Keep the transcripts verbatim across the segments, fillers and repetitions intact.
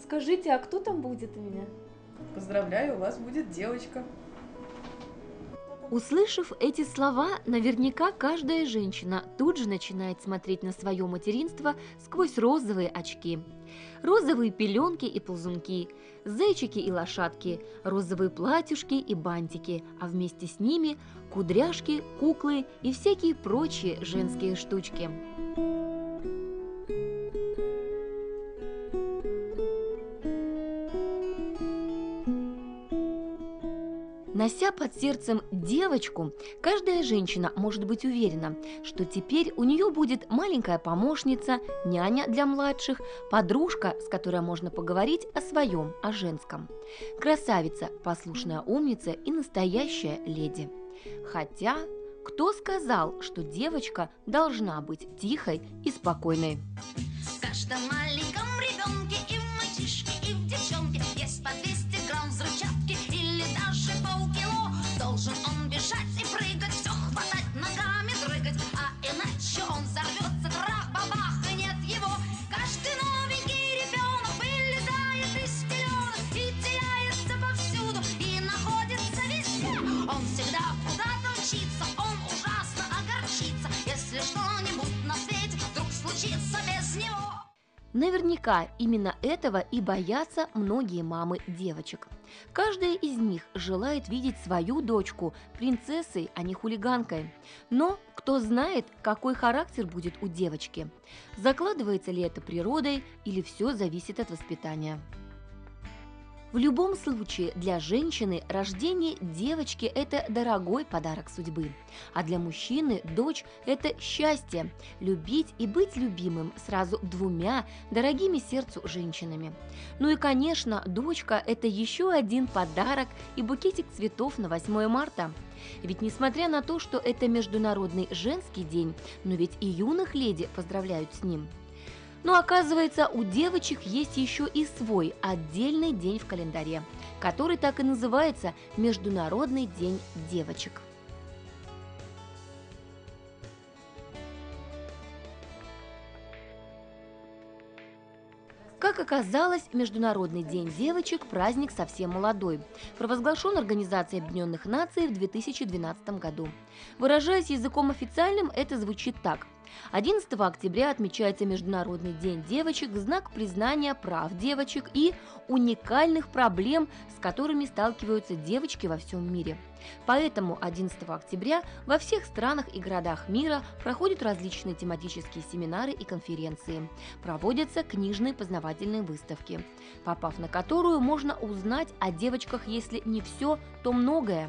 Скажите, а кто там будет у меня? Поздравляю, у вас будет девочка. Услышав эти слова, наверняка каждая женщина тут же начинает смотреть на свое материнство сквозь розовые очки. Розовые пеленки и ползунки, зайчики и лошадки, розовые платьюшки и бантики, а вместе с ними кудряшки, куклы и всякие прочие женские штучки. Нося под сердцем девочку, каждая женщина может быть уверена, что теперь у нее будет маленькая помощница, няня для младших, подружка, с которой можно поговорить о своем, о женском. Красавица, послушная умница и настоящая леди. Хотя, кто сказал, что девочка должна быть тихой и спокойной? В каждом маленьком ребенке и в мальчишке, и в девчонке есть по двести грамм взрывчатки или даже полкило. Должен он бежать и прыгать, все хватать, ногами дрыгать, а иначе он взорвется, трах-бабах, и нет его. Каждый новенький ребенок вылезает из пеленок и теряется повсюду, и находится везде. Он всегда куда-то мчится, он ужасно огорчится, если что-нибудь на свете вдруг случится без него. Наверняка именно этого и боятся многие мамы девочек. Каждая из них желает видеть свою дочку принцессой, а не хулиганкой. Но кто знает, какой характер будет у девочки? Закладывается ли это природой или все зависит от воспитания? В любом случае, для женщины рождение девочки – это дорогой подарок судьбы, а для мужчины дочь – это счастье – любить и быть любимым сразу двумя дорогими сердцу женщинами. Ну и, конечно, дочка – это еще один подарок и букетик цветов на восьмое марта. Ведь несмотря на то, что это Международный женский день, но ведь и юных леди поздравляют с ним. Но оказывается, у девочек есть еще и свой отдельный день в календаре, который так и называется Международный день девочек. Как оказалось, Международный день девочек – праздник совсем молодой, провозглашен Организацией Объединенных Наций в две тысячи двенадцатом году. Выражаясь языком официальным, это звучит так. одиннадцатого октября отмечается Международный день девочек в знак признания прав девочек и уникальных проблем, с которыми сталкиваются девочки во всем мире. Поэтому одиннадцатого октября во всех странах и городах мира проходят различные тематические семинары и конференции, проводятся книжные познавательные выставки, попав на которую можно узнать о девочках, если не все, то многое.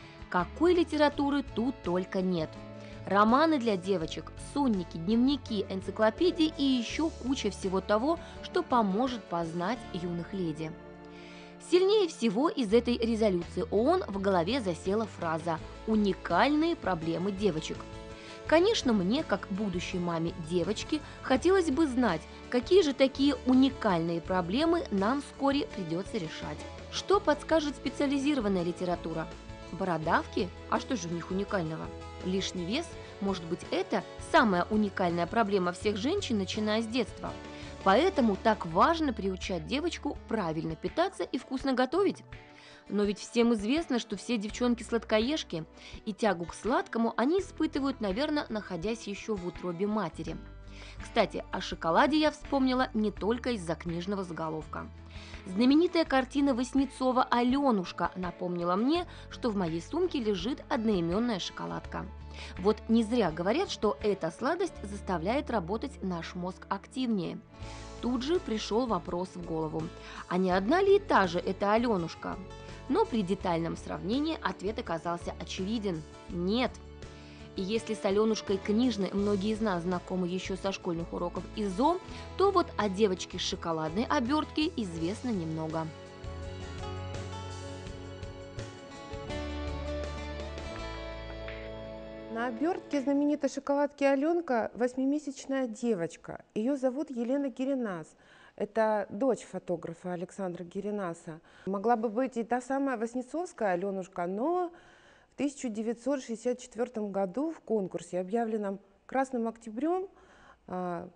Какой литературы тут только нет. Романы для девочек, сонники, дневники, энциклопедии и еще куча всего того, что поможет познать юных леди. Сильнее всего из этой резолюции ООН в голове засела фраза «уникальные проблемы девочек». Конечно, мне, как будущей маме девочки, хотелось бы знать, какие же такие уникальные проблемы нам вскоре придется решать. Что подскажет специализированная литература? Бородавки? А что же в них уникального? Лишний вес? Может быть, это самая уникальная проблема всех женщин, начиная с детства? Поэтому так важно приучать девочку правильно питаться и вкусно готовить. Но ведь всем известно, что все девчонки сладкоежки, и тягу к сладкому они испытывают, наверное, находясь еще в утробе матери. Кстати, о шоколаде я вспомнила не только из-за книжного заголовка. Знаменитая картина Васнецова «Аленушка» напомнила мне, что в моей сумке лежит одноименная шоколадка. Вот не зря говорят, что эта сладость заставляет работать наш мозг активнее. Тут же пришел вопрос в голову, а не одна ли и та же эта Аленушка? Но при детальном сравнении ответ оказался очевиден – нет. И если с Аленушкой книжной многие из нас знакомы еще со школьных уроков ИЗО, то вот о девочке с шоколадной обертки известно немного. На обертке знаменитой шоколадки Аленка восьмимесячная девочка. Ее зовут Елена Геренас. Это дочь фотографа Александра Геренаса. Могла бы быть и та самая Васнецовская Аленушка, но в тысяча девятьсот шестьдесят четвёртом году в конкурсе, объявленном Красным Октябрем,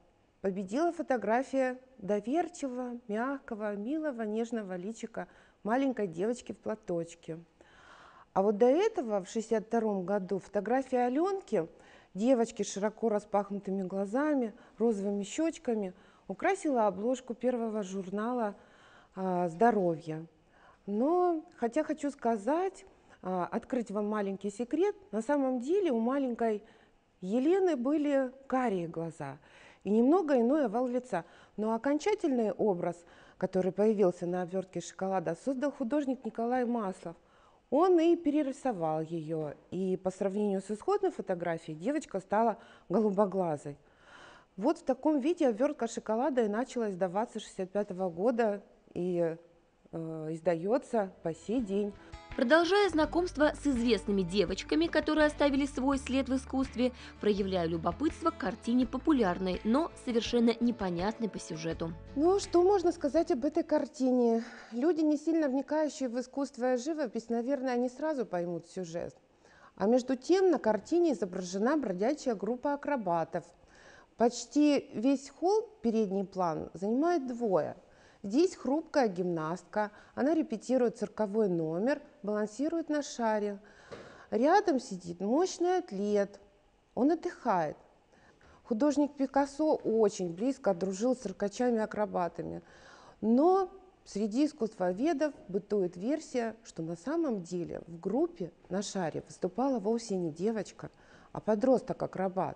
победила фотография доверчивого, мягкого, милого, нежного личика маленькой девочки в платочке. А вот до этого, в шестьдесят втором году, фотография Аленки, девочки с широко распахнутыми глазами, розовыми щечками, украсила обложку первого журнала а, «Здоровье». Но, хотя хочу сказать, а, открыть вам маленький секрет, на самом деле у маленькой Елены были карие глаза и немного иной овал лица. Но окончательный образ, который появился на обвертке шоколада, создал художник Николай Маслов. Он и перерисовал ее, и по сравнению с исходной фотографией девочка стала голубоглазой. Вот в таком виде обвертка шоколада и начала издаваться с шестьдесят пятого года и э, издается по сей день. Продолжая знакомство с известными девочками, которые оставили свой след в искусстве, проявляю любопытство к картине популярной, но совершенно непонятной по сюжету. Ну, что можно сказать об этой картине? Люди, не сильно вникающие в искусство и живопись, наверное, не сразу поймут сюжет. А между тем на картине изображена бродячая группа акробатов. Почти весь холл, передний план, занимает двое. Здесь хрупкая гимнастка, она репетирует цирковой номер, балансирует на шаре. Рядом сидит мощный атлет, он отдыхает. Художник Пикассо очень близко дружил с циркачами-акробатами, но среди искусствоведов бытует версия, что на самом деле в группе на шаре выступала вовсе не девочка, а подросток-акробат.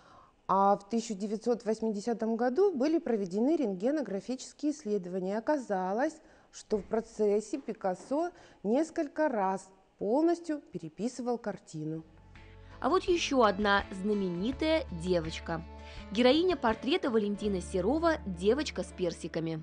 А в тысяча девятьсот восьмидесятом году были проведены рентгенографические исследования. И оказалось, что в процессе Пикассо несколько раз полностью переписывал картину. А вот еще одна знаменитая девочка. Героиня портрета Валентина Серова «Девочка с персиками».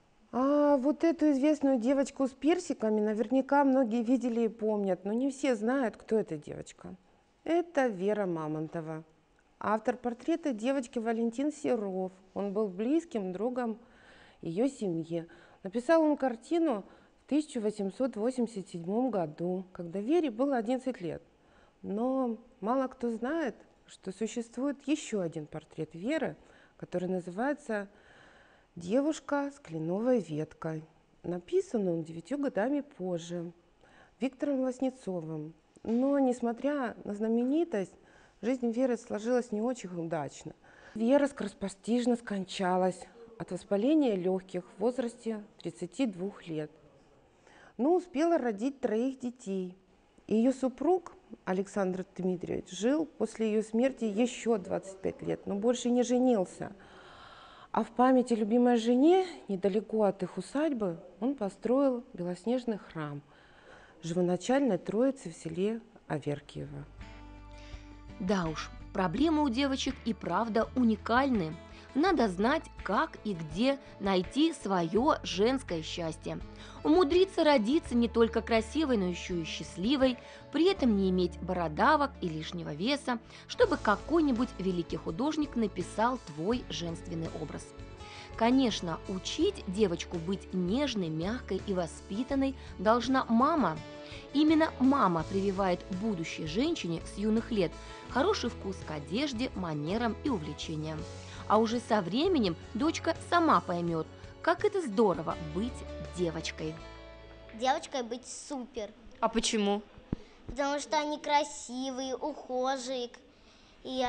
А вот эту известную девочку с персиками наверняка многие видели и помнят, но не все знают, кто эта девочка. Это Вера Мамонтова. Автор портрета девочки Валентин Серов. Он был близким другом ее семьи. Написал он картину в тысяча восемьсот восемьдесят седьмом году, когда Вере было одиннадцать лет. Но мало кто знает, что существует еще один портрет Веры, который называется «Девушка с кленовой веткой». Написан он девятью годами позже Виктором Васнецовым. Но, несмотря на знаменитость, жизнь Веры сложилась не очень удачно. Вера скоропостижно скончалась от воспаления легких в возрасте тридцати двух лет. Но успела родить троих детей. И ее супруг Александр Дмитриевич жил после ее смерти еще двадцать пять лет, но больше не женился. А в память о любимой жене, недалеко от их усадьбы, он построил белоснежный храм Живоначальной Троицы в селе Аверкиево. Да уж, проблемы у девочек и правда уникальны. Надо знать, как и где найти свое женское счастье. Умудриться родиться не только красивой, но еще и счастливой, при этом не иметь бородавок и лишнего веса, чтобы какой-нибудь великий художник написал твой женственный образ. Конечно, учить девочку быть нежной, мягкой и воспитанной должна мама. Именно мама прививает будущей женщине с юных лет хороший вкус к одежде, манерам и увлечениям. А уже со временем дочка сама поймет, как это здорово быть девочкой. Девочкой быть супер. А почему? Потому что они красивые, ухожие и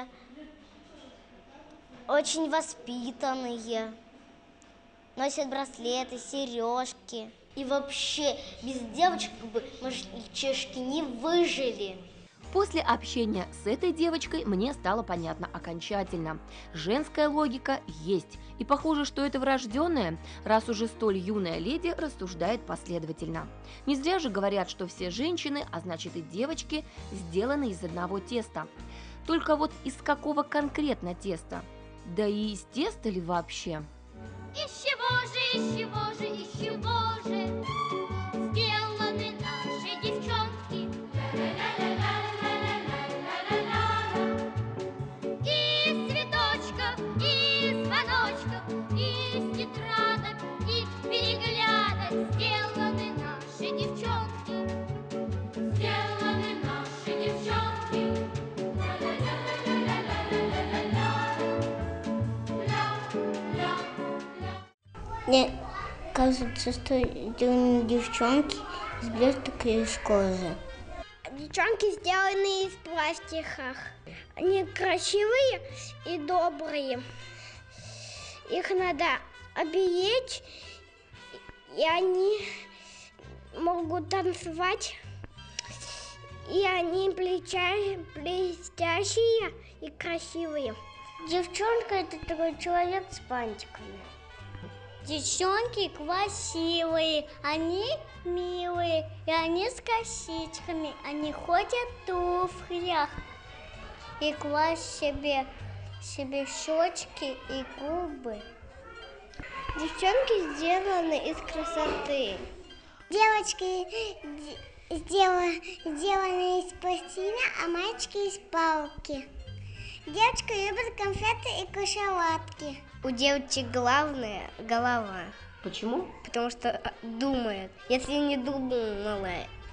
очень воспитанные. Носят браслеты, сережки. И вообще без девочек бы мальчишки не выжили. После общения с этой девочкой мне стало понятно окончательно. Женская логика есть. И похоже, что это врожденное, раз уже столь юная леди рассуждает последовательно. Не зря же говорят, что все женщины, а значит и девочки, сделаны из одного теста. Только вот из какого конкретно теста? Да и из теста ли вообще? Из чего же, из чего же, из чего же сделаны наши девчонки? Из цветочков, из звоночков, из тетрадок, из переглядок сделаны наши девчонки. Сделаны наши девчонки. Мне кажется, что девчонки из блесток и из кожи. Девчонки сделаны из пластиков. Они красивые и добрые. Их надо оберечь, и они могут танцевать. И они блестящие и красивые. Девчонка – это такой человек с бантиками. Девчонки красивые, они милые, и они с косичками. Они ходят в туфлях и класть себе, себе щечки и губы. Девчонки сделаны из красоты. Девочки сделаны, сделаны из пластилина, а мальчики из палки. Девочка любит конфеты и шоколадки. У девочек главное – голова. Почему? Потому что думает. Если не думала,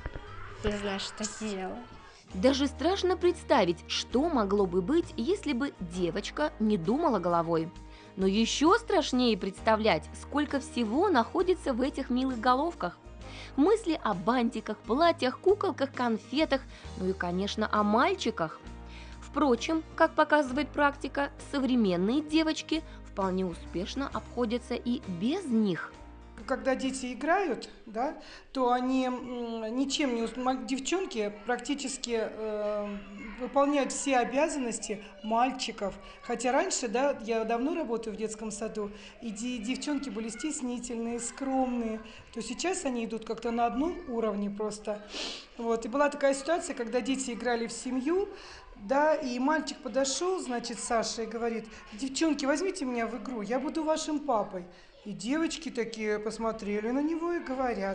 не знаю, что сделала. Даже страшно представить, что могло бы быть, если бы девочка не думала головой. Но еще страшнее представлять, сколько всего находится в этих милых головках. Мысли о бантиках, платьях, куколках, конфетах, ну и, конечно, о мальчиках. Впрочем, как показывает практика, современные девочки вполне успешно обходятся и без них. Когда дети играют, да, то они ничем не уступают. Девчонки практически э, выполняют все обязанности мальчиков. Хотя раньше, да, я давно работаю в детском саду, и девчонки были стеснительные, скромные. То сейчас они идут как-то на одном уровне просто. Вот. И была такая ситуация, когда дети играли в семью, да, и мальчик подошел, значит, Саша, и говорит: девчонки, возьмите меня в игру, я буду вашим папой. И девочки такие посмотрели на него и говорят: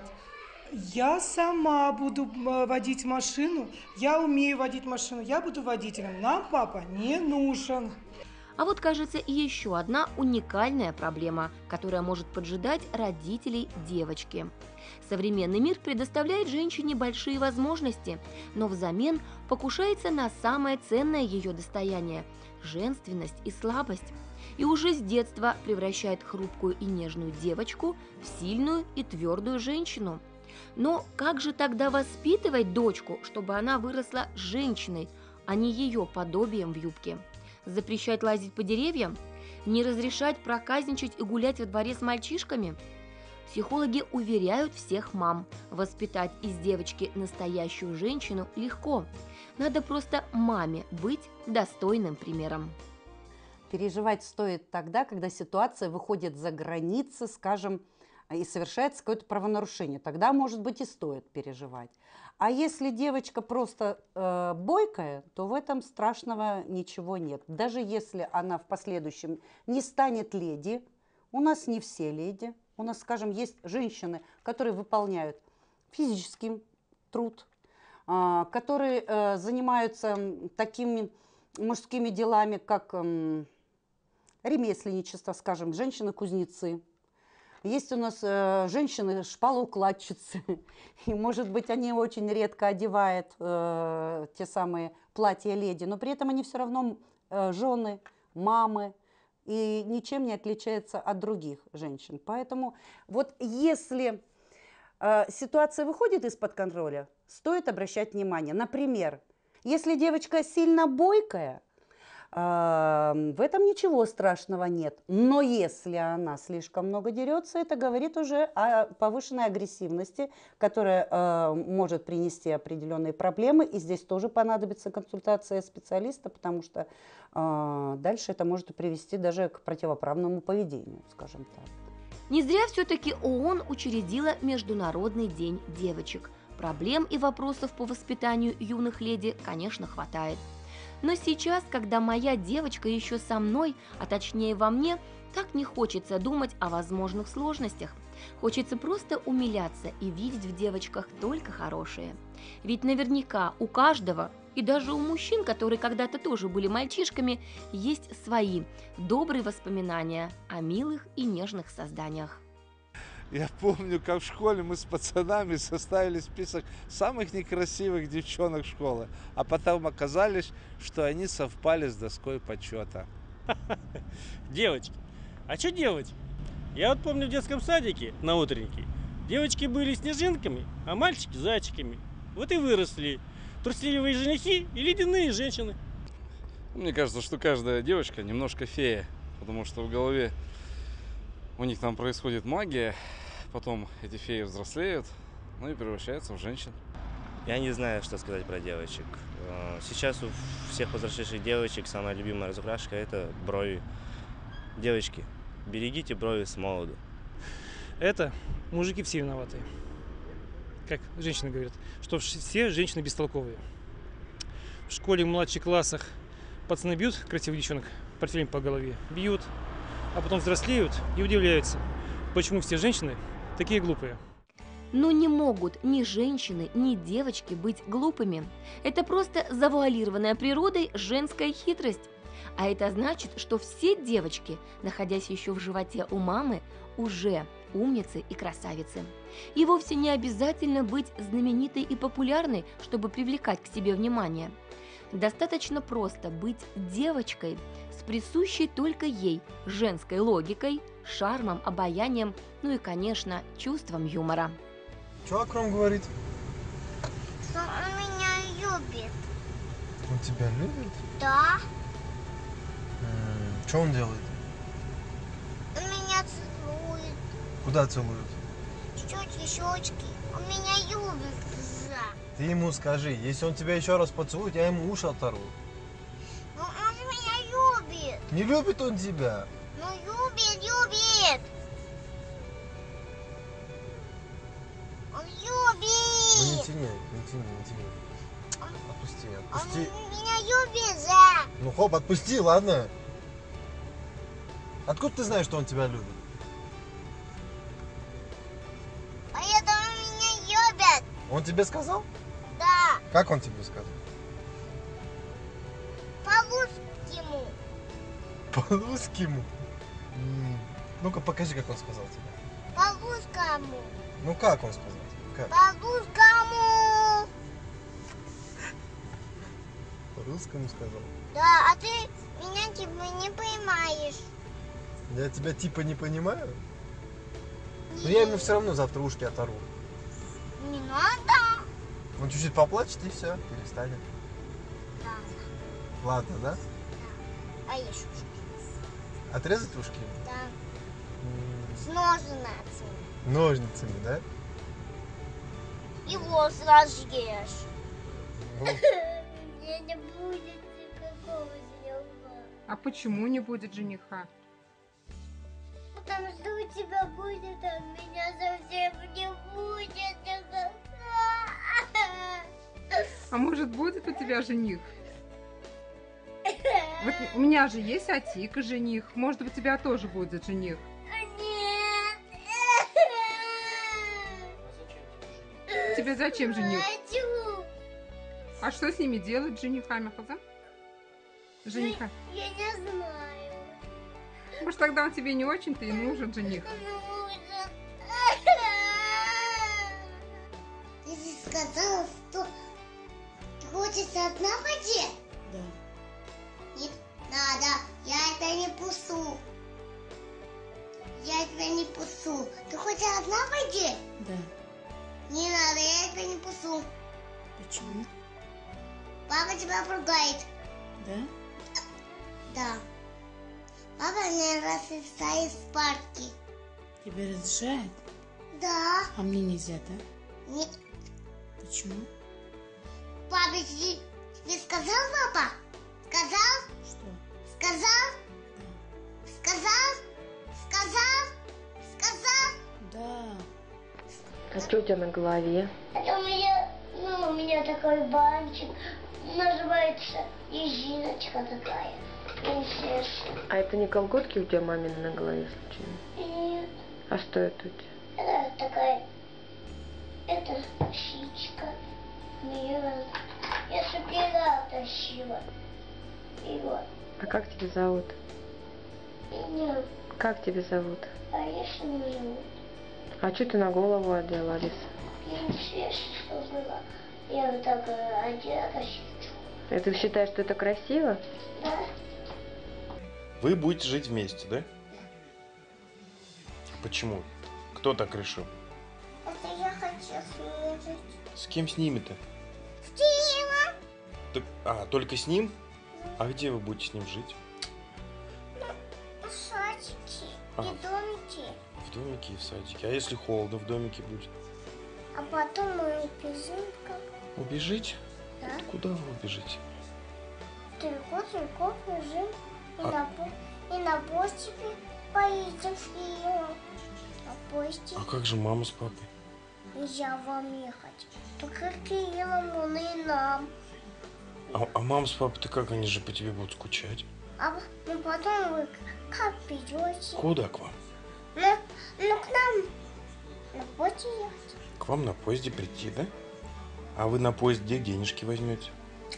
я сама буду водить машину, я умею водить машину, я буду водителем, нам папа не нужен. А вот, кажется, и еще одна уникальная проблема, которая может поджидать родителей девочки. Современный мир предоставляет женщине большие возможности, но взамен покушается на самое ценное ее достояние – женственность и слабость. И уже с детства превращает хрупкую и нежную девочку в сильную и твердую женщину. Но как же тогда воспитывать дочку, чтобы она выросла женщиной, а не ее подобием в юбке? Запрещать лазить по деревьям? Не разрешать проказничать и гулять во дворе с мальчишками? Психологи уверяют всех мам, воспитать из девочки настоящую женщину легко. Надо просто маме быть достойным примером. Переживать стоит тогда, когда ситуация выходит за границы, скажем, и совершается какое-то правонарушение. Тогда, может быть, и стоит переживать. А если девочка просто э, бойкая, то в этом страшного ничего нет. Даже если она в последующем не станет леди, у нас не все леди, у нас, скажем, есть женщины, которые выполняют физический труд, э, которые э, занимаются такими мужскими делами, как э, ремесленничество, скажем, женщины-кузнецы. Есть у нас э, женщины-шпалоукладчицы, и, может быть, они очень редко одевают э, те самые платья леди, но при этом они все равно э, жены, мамы, и ничем не отличаются от других женщин. Поэтому вот если э, ситуация выходит из-под контроля, стоит обращать внимание. Например, если девочка сильно бойкая, в этом ничего страшного нет. Но если она слишком много дерется, это говорит уже о повышенной агрессивности, которая э, может принести определенные проблемы. И здесь тоже понадобится консультация специалиста, потому что э, дальше это может привести даже к противоправному поведению, скажем так. Не зря все-таки ООН учредила Международный день девочек. Проблем и вопросов по воспитанию юных леди, конечно, хватает. Но сейчас, когда моя девочка еще со мной, а точнее во мне, так не хочется думать о возможных сложностях. Хочется просто умиляться и видеть в девочках только хорошее. Ведь наверняка у каждого, и даже у мужчин, которые когда-то тоже были мальчишками, есть свои добрые воспоминания о милых и нежных созданиях. Я помню, как в школе мы с пацанами составили список самых некрасивых девчонок школы, а потом оказалось, что они совпали с доской почета. Девочки, а что делать? Я вот помню в детском садике на утреннике девочки были снежинками, а мальчики зайчиками. Вот и выросли трусливые женихи и ледяные женщины. Мне кажется, что каждая девочка немножко фея, потому что в голове у них там происходит магия, потом эти феи взрослеют, ну и превращаются в женщин. Я не знаю, что сказать про девочек. Сейчас у всех повзрослевших девочек самая любимая разукрашка – это брови. Девочки, берегите брови с молоду. Это мужики все виноваты. Как женщины говорят, что все женщины бестолковые. В школе в младших классах пацаны бьют красивых девчонок портфелем по голове, бьют, а потом взрослеют и удивляются, почему все женщины такие глупые. Но не могут ни женщины, ни девочки быть глупыми. Это просто завуалированная природой женская хитрость. А это значит, что все девочки, находясь еще в животе у мамы, уже умницы и красавицы. И вовсе не обязательно быть знаменитой и популярной, чтобы привлекать к себе внимание. Достаточно просто быть девочкой с присущей только ей женской логикой, шармом, обаянием, ну и, конечно, чувством юмора. Что Акром говорит? Что он меня любит. Он тебя любит? Да. Что он делает? Он меня целует. Куда целует? Щечки, щечки. Он меня любит. Ты ему скажи, если он тебя еще раз поцелует, я ему уши оторву. Ну он же меня любит. Не любит он тебя. Ну любит, любит. Он любит. Ну не тяни, не тяни, не тяни. Отпусти, отпусти. Он меня любит же. Ну хоп, отпусти, ладно? Откуда ты знаешь, что он тебя любит? Поэтому меня любят. Он тебе сказал? Да. Как он тебе сказал? По-русскому. По-русскому? Ну-ка покажи, как он сказал тебе. По-русскому. Ну как он сказал тебе? Как? По-русскому. По-русскому сказал. Да, а ты меня типа не понимаешь. Я тебя типа не понимаю? Но я ему все равно завтра ушки оторву. Не надо. Он чуть-чуть поплачет и все, перестанет. Да. Ладно, да? Да. А есть ушки? Отрезать ушки? Да. С ножницами. Ножницами, да? И волосы разжечь. Мне не будет никакого жениха. А почему не будет жениха? Потому что у тебя будет, а у меня совсем не будет никакого. А может, будет у тебя жених? Вот у меня же есть Атика жених. Может, у тебя тоже будет жених? Нет. Тебе зачем жених? Хочу. А что с ними делать, с женихами, Хаза? Жениха. Я не знаю. Может, тогда он тебе не очень-то и нужен, жених. Нужен. Ты же сказала, что ты хочешь одна пойти? Да. Нет, надо. Я это не пусу. Я это не пусу. Ты хочешь одна пойти? Да. Не надо, я это не пусу. Почему? Папа тебя поругает. Да? Да. Папа меня разрешает в парке. Тебя разрешает? Да. А мне нельзя, да? Нет. Почему? Папа, тебе, тебе сказал папа? Сказал? Что? Сказал? Да. Сказал? Сказал? Сказал? Да. А что у тебя на голове? Это у меня, ну, у меня такой банчик. Называется езиночка такая. Принцесса. А это не колготки у тебя мамины на голове случайно? Нет. А что это у тебя? Это такая, это птичка. Ее я собирала, тащила. И вот. А как тебя зовут? Меня Как тебя зовут? Алиса не зовут. А что ты на голову одела, Алиса? Принцесса, что была. Я вот так одела косичку. И ты считаешь, что это красиво? Да. Вы будете жить вместе, да? Почему? Кто так решил? Это я хочу съездить. С кем с ними-то? С Кириллом. Так, а, только с ним? А где вы будете с ним жить? В садике А. и домике. В домике и в садике. А если холодно в домике будет? А потом мы убежим как. Убежите? Да. Куда вы убежите? Далеко-далеко бежим. И, А- на, по- и на постепе поедем с Кириллом. На поезде. А как же мама с папой? Нельзя вам ехать. Только Кириллом, он и нам. А, а мама с папой-то как? Они же по тебе будут скучать. А ну, потом вы как придете? Куда к вам? Ну, ну, к нам на поезде ехать. К вам на поезде прийти, да? А вы на поезд где денежки возьмете?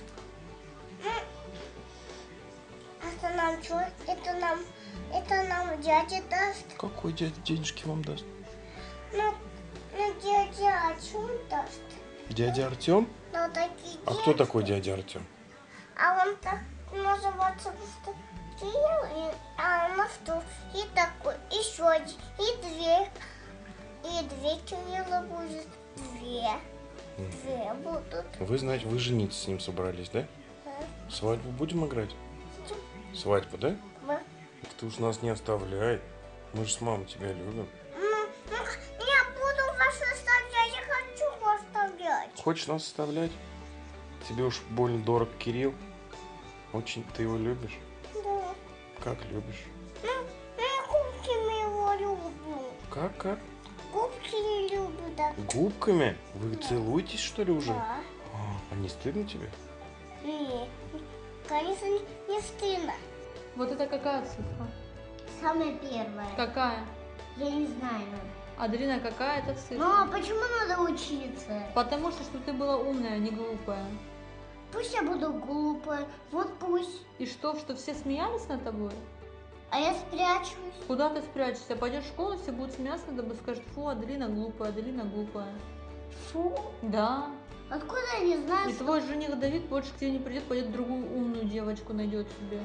Это нам что? Это нам, это нам дядя даст. Какой дядя денежки вам даст? Ну, ну дядя о чем даст? Дядя Артем? Ну, такие А кто деньги. такой дядя Артем? А он так называется просто Кирилл, и, а у нас тут и такой, еще один, и две, и две Кирилла будет, две, две будут. Вы, знаете, вы жениться с ним собрались, да? Да. Свадьбу будем играть? Свадьбу, да? Да. Так ты уж нас не оставляй. Мы же с мамой тебя любим. Ну, ну, я буду вас оставлять, я хочу вас оставлять. Хочешь нас оставлять? Тебе уж больно дорог Кирилл. Очень ты его любишь? Да. Как любишь? Ну, я губками его люблю. Как, как? Губки не люблю, да. Губками? Вы целуетесь, что ли, уже? Да. А, а не стыдно тебе? Нет, конечно, не, не стыдно. Вот это какая цифра? Самая первая. Какая? Я не знаю. Аделина, какая это цифра? Ну, а почему надо учиться? Потому что, чтобы ты была умная, а не глупая. Пусть я буду глупая, вот пусть. И что, что все смеялись над тобой? А я спрячусь. Куда ты спрячешься? Пойдешь в школу, все будут смеяться над тобой, скажут, фу, Аделина глупая, Аделина глупая. Фу? Да. Откуда я не знаю, И что... твой жених Давид больше к тебе не придет, пойдет другую умную девочку найдет себе.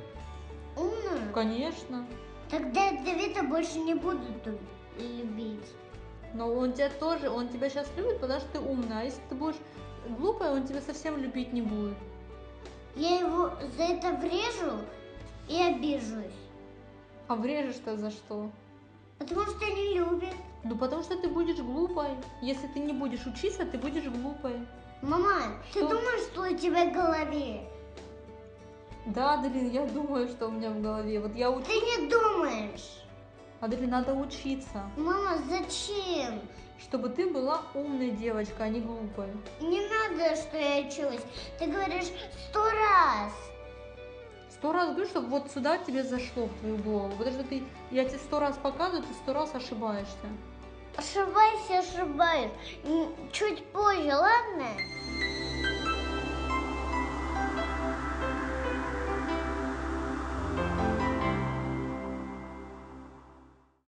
Умную? Конечно. Тогда Давида больше не будут любить. Но он тебя тоже, он тебя сейчас любит, потому что ты умная. А если ты будешь глупая, он тебя совсем любить не будет. Я его за это врежу и обижусь. А врежешь-то за что? Потому что не любит. Ну потому что ты будешь глупой. Если ты не будешь учиться, ты будешь глупой. Мама, Что? ты думаешь, что у тебя в голове? Да, Аделин, я думаю, что у меня в голове. Вот я учусь. Ты не думаешь. Аделин, надо учиться. Мама, зачем? Чтобы ты была умной девочкой, а не глупой. Не надо, что я учусь. Ты говоришь сто раз. Сто раз говорю, чтобы вот сюда тебе зашло в твою голову. Потому что ты, я тебе сто раз показываю, ты сто раз ошибаешься. Ошибайся, ошибаюсь. М, Чуть позже, ладно?